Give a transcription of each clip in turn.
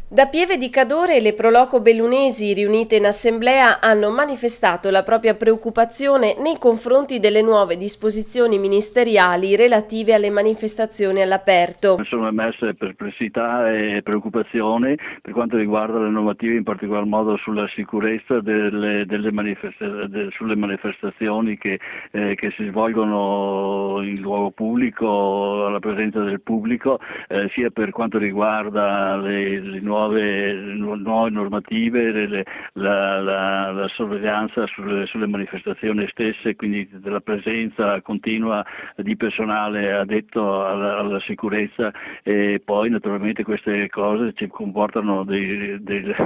Da Pieve di Cadore le Proloco bellunesi riunite in assemblea hanno manifestato la propria preoccupazione nei confronti delle nuove disposizioni ministeriali relative alle manifestazioni all'aperto. Sono emerse perplessità e preoccupazioni per quanto riguarda le normative, in particolar modo sulla sicurezza sulle manifestazioni che si svolgono in luogo pubblico, alla presenza del pubblico, sia per quanto riguarda le nuove normative, la sorveglianza sulle manifestazioni stesse, quindi della presenza continua di personale addetto alla sicurezza, e poi naturalmente queste cose ci comportano dei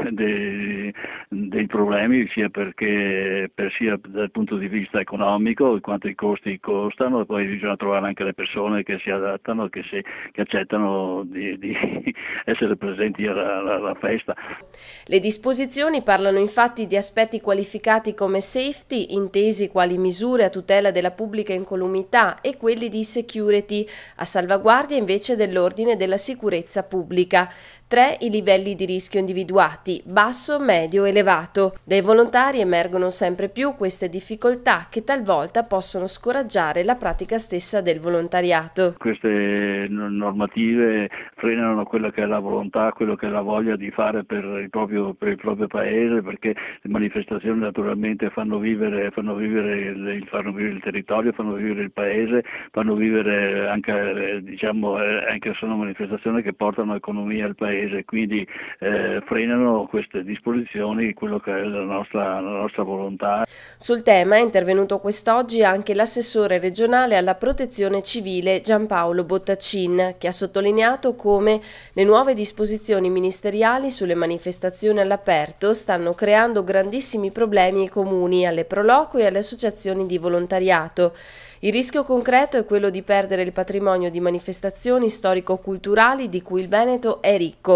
problemi sia dal punto di vista economico, in quanto i costi costano, e poi bisogna trovare anche le persone che si adattano, che accettano di essere presenti alla festa. Le disposizioni parlano infatti di aspetti qualificati come safety, intesi quali misure a tutela della pubblica incolumità, e quelli di security, a salvaguardia invece dell'ordine e della sicurezza pubblica. 3 i livelli di rischio individuati, basso, medio, elevato. Dai volontari emergono sempre più queste difficoltà che talvolta possono scoraggiare la pratica stessa del volontariato. Queste normative frenano quella che è la volontà, quello che è la voglia di fare per il proprio paese, perché le manifestazioni naturalmente fanno vivere il territorio, fanno vivere il paese, fanno vivere anche sono manifestazioni che portano economia al paese, quindi frenano queste disposizioni quello che è la nostra volontà. Sul tema è intervenuto quest'oggi anche l'assessore regionale alla protezione civile Giampaolo Bottacin, che ha sottolineato come le nuove disposizioni ministeriali sulle manifestazioni all'aperto stanno creando grandissimi problemi ai comuni, alle Proloco e alle associazioni di volontariato. Il rischio concreto è quello di perdere il patrimonio di manifestazioni storico-culturali di cui il Veneto è ricco,